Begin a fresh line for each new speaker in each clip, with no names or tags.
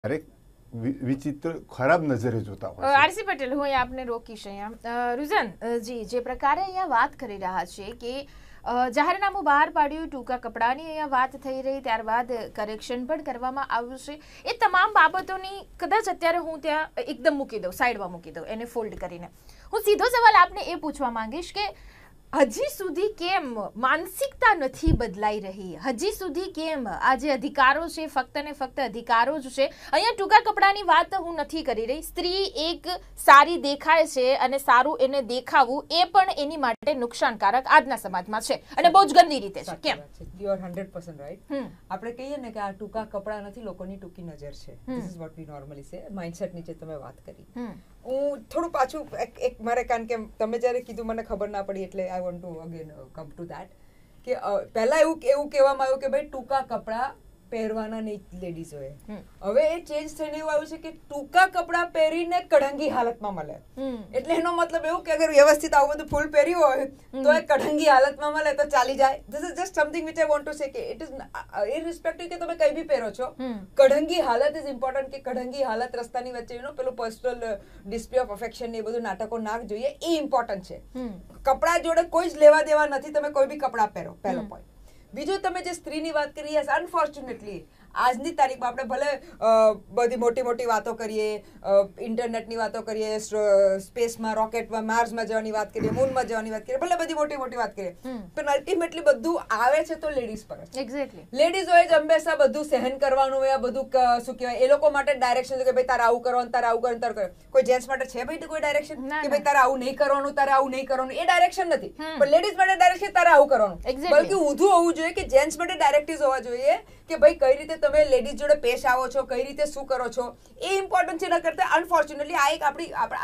દરેક વિચિત્ર ખરાબ નજરે જોતા હોય.
આરસી પટેલ, હું આપને રોકીશ અહીંયા. રુઝાન જી જે પ્રકારે અહીંયા વાત કરી રહ્યા છે કે જાહેરનામું બહાર પાડ્યું, ટૂંકા કપડાની અહીંયા વાત થઈ રહી, ત્યારબાદ કરેક્શન પણ કરવામાં આવ્યું છે. એ તમામ બાબતોની કદાચ અત્યારે હું ત્યાં એકદમ મૂકી દઉં, સાઈડમાં મૂકી દઉં, એને ફોલ્ડ કરીને હું સીધો સવાલ આપને એ પૂછવા માંગીશ કે હજી સુધી કેમ માનસિકતા નથી બદલાઈ રહી? હજી સુધી કેમ આ જે અધિકારો છે ફક્ત ને ફક્ત અધિકારો જ છે? અહીંયા ટૂંકા કપડાની વાત હું નથી કરી રહી. સ્ત્રી એક સારી દેખાય છે અને સારું એને દેખાવું એ પણ એની માટે નુકસાનકારક આજના સમાજમાં છે અને બહુ જ ગંદી રીતે છે. કેમ?
You are 100% right. આપણે કહીએ ને કે આ ટૂંકા કપડા નથી, લોકોની ટૂંકી નજર છે. This is what we normally say. Mindset નીચે તમે વાત કરી. હું થોડું પાછું એક મારે, કારણ કે તમે જ્યારે કીધું મને ખબર ના પડી એટલે I want to again come to that કે પહેલા એવું કહેવામાં આવ્યું કે ભાઈ ટૂંકા કપડા પહેરવાના નહીં લેડીઝોએ. હવે એ ચેન્જ થઈને એવું આવ્યું છે કે ટૂંકા કપડા પહેરીને કઢંગી હાલતમાં મળે. એટલે એનો મતલબ એવું કે અગર વ્યવસ્થિત આવું બધું ફૂલ પહેર્યું હોય તો એ કઢંગી હાલતમાં મળે તો ચાલી જાય. This is just something which I want to say કે ઇટ ઇઝ ઇરરિસ્પેક્ટિવ કે તમે કઈ બી પહેરો છો, કઢંગી હાલત ઇઝ ઇમ્પોર્ટન્ટ. કે કઢંગી હાલત રસ્તાની વચ્ચે પેલું પર્સનલ ડિસ્પ્લે ઓફ અફેક્શન ને એ બધું નાટકો નાક જોઈએ, એ ઇમ્પોર્ટન્ટ છે. કપડા જોડે કોઈ જ લેવા દેવા નથી, તમે કોઈ બી કપડા પહેરો, પહેલો પોઈન્ટ. બીજું, તમે જે સ્ત્રીની વાત કરી, યસ અનફોર્ચ્યુનેટલી આજની તારીખમાં આપણે ભલે બધી મોટી મોટી વાતો કરીએ, ઇન્ટરનેટની વાતો કરીએ, સ્પેસમાં રોકેટમાં માર્સમાં જવાની વાત કરીએ, મૂનમાં જવાની વાત કરીએ, ભલે બધી મોટી મોટી વાત કરીએ, પણ અલ્ટિમેટલી બધું આવે છે તો લેડીઝ પર.
એક્ઝેક્ટલી
લેડીઝોએ જ હંમેશા બધું સહન કરવાનું હોય. બધું શું કહેવાય, એ લોકો માટે ડાયરેક્શન કે ભાઈ તારે આવું કરવાનું, તારે આવું કરવાનું, તારે કરવાનું. કોઈ જેન્ટ્સ માટે છે ભાઈ કોઈ ડાયરેક્શન કે ભાઈ તારે આવું નહીં કરવાનું, તારે આવું નહીં કરવાનું? એ ડાયરેક્શન નથી. પણ લેડીઝ માટે ડાયરેક્શન તારે આવું કરવાનું. બલ્કિ ઊંધું હોવું જોઈએ કે જેન્ટ્સ માટે ડાયરેક્ટિવ્સ હોવા જોઈએ કે ભાઈ કઈ રીતે તમે લેડીઝ જોડે પેશ આવો છો, કઈ રીતે શું કરો છો, એ ઇમ્પોર્ટન્ટ છે. એના કરતા અનફોર્ચ્યુનેટલી આ એક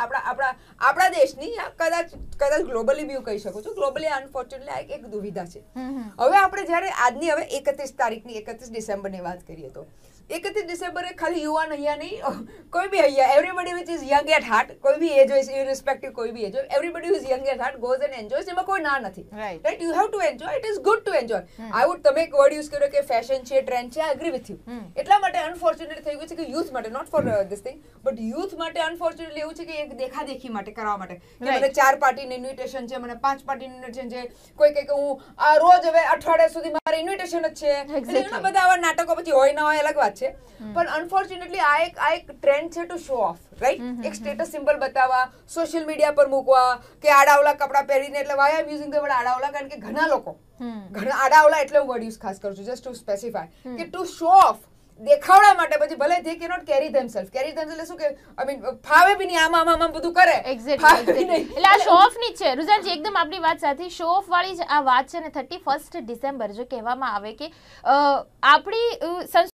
આપણા દેશની, કદાચ ગ્લોબલી બી હું કહી શકું છું, ગ્લોબલી અનફોર્ચ્યુનેટલી આ એક દુવિધા છે. હવે આપણે જયારે આજની હવે 31 તારીખની 31 ડિસેમ્બરની વાત કરીએ તો 31 ડિસેમ્બરે ખાલી યુવાન અહીંયા નહીં, કોઈ બી અહીંયા, everybody which is young at heart, કોઈ બી એજ હોય, ઇરરિસ્પેક્ટિવ કોઈ બી એજ હોય, everybody is young at heart goes and enjoys. એમાં કોઈ ના નથી, right? You have to enjoy, it is good to enjoy. I would, તમે એક વર્ડ યુઝ કર્યો કે ફેશન છે, ટ્રેન્ડ છે, આઈ એગ્રી વિથ યુ. એટલા માટે અનફોર્ચ્યુનેટ થઈ ગયું છે કે યુથ માટે, not for this thing, but youth માટે અનફોર્ચ્યુનેટલી એવું છે કે એક દેખાદેખી માટે કરવા માટે કે મને 4 પાર્ટીની ઇન્વિટેશન છે, મને 5 પાર્ટીની ઇન્વિટેશન છે, કોઈ કહે કે હું આ રોજ હવે અઠવાડિયા સુધી મારે ઇન્વિટેશન જ છે. બધા આવા નાટકો પછી હોય ના હોય અલગ વાત છે, પણ અનફોર્ચ્યુનેટલી આ એક ટ્રેન્ડ છે ટુ શો ઓફ, રાઈટ? એક સ્ટેટસ સિમ્બલ બતાવવા, સોશિયલ મીડિયા પર મૂકવા કે આડાવલા કપડાં પહેરીને. એટલે why I using the word આડાવલા, કારણ કે ઘણા લોકો આડાવલા એટલે હું વર્ડ યુઝ ખાસ કરું છું જસ્ટ ટુ સ્પેસિફાય કે ટુ શો ઓફ, દેખાવડા માટે. પછી ભલે they cannot carry themself. Carry themself શું કે આઈ મીન ફાવે બી નહીં, આમાં બધું કરે.
એક્ઝેક્ટલી, એટલે આ શો ઓફ ની છે. રુઝાનજી એકદમ આપણી વાત સાથે શો ઓફ વાળી જ આ વાત છે ને. 31 ડિસેમ્બર જો કહેવામાં આવે કે આપણી